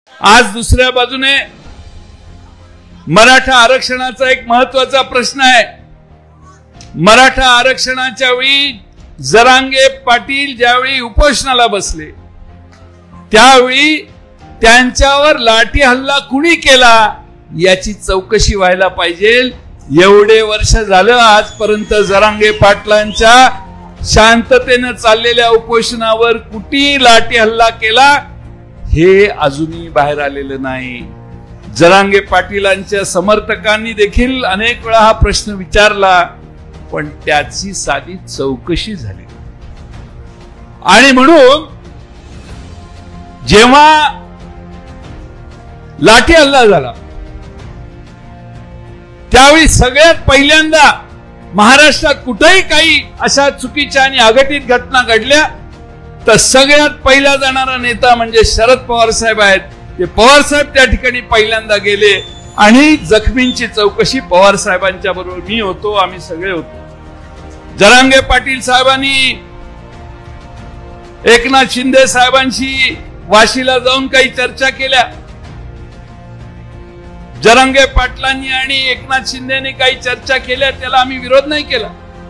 आज दुसऱ्या बाजूने मराठा आरक्षणाचा एक महत्त्वाचा प्रश्न आहे। मराठा आरक्षणाच्या वेळी जरांगे पाटील ज्यावेळी उपोषणाला बसले त्यावेळी त्यांच्यावर लाठी हल्ला कुणी केला याची चौकशी व्हायला पाहिजे। एवढे वर्ष झालं आजपर्यंत जरांगे पाटलांच्या शांततेने चाललेल्या उपोषणावर कुठे लाठी हल्ला केला हे अजूनही बाहेर आलेलं नाही। जरांगे पाटीलांच्या समर्थकांनी देखील अनेक वेळा हा प्रश्न विचारला पण त्याची साधी चौकशी झाली आणि म्हणून जेव्हा लाठी हल्ला झाला त्यावेळी सगळ्यात पहिल्यांदा महाराष्ट्रात कुठेही काही अशा चुकीच्या आणि अघटित घटना घडल्या तर सगळ्यात पहिला जाणारा नेता म्हणजे शरद पवार साहेब आहेत। ते पवार साहेब त्या ठिकाणी पहिल्यांदा गेले आणि जखमींची चौकशी पवार साहेबांच्या बरोबर मी होतो, आम्ही सगळे होतो। जरांगे पाटील साहेबांनी एकनाथ शिंदे साहेबांशी वाशीला जाऊन काही चर्चा केल्या। जरांगे पाटलांनी आणि एकनाथ शिंदेने काही चर्चा केल्या, त्याला आम्ही विरोध नाही केला।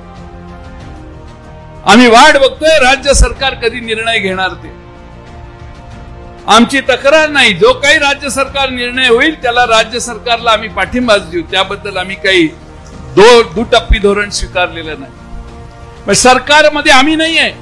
आम्ही वाट बघतोय राज्य सरकार कधी निर्णय घेणार ते, आमची तक्रार नाही। जो काही राज्य सरकार निर्णय होईल त्याला राज्य सरकारला आम्ही पाठिंबा देऊ, त्याबद्दल आम्ही काही दुटप्पी धोरण स्वीकारलेलं नाही। पण सरकारमध्ये आम्ही नाही आहे,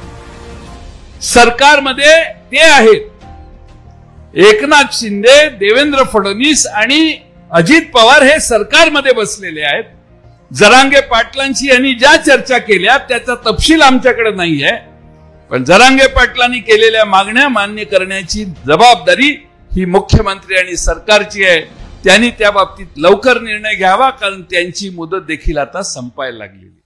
सरकारमध्ये ते आहेत एकनाथ शिंदे, देवेंद्र फडणवीस आणि अजित पवार हे सरकारमध्ये बसलेले आहेत। जरांगे पाटलांशी यांनी ज्या चर्चा केल्या त्याचा तपशील आमच्याकडे नाही आहे, पण जरांगे पाटलांनी केलेल्या मागण्या मान्य करण्याची जबाबदारी ही मुख्यमंत्री आणि सरकारची आहे। त्यांनी त्या बाबतीत लवकर निर्णय घ्यावा कारण त्यांची मुदत देखील आता संपायला लागली।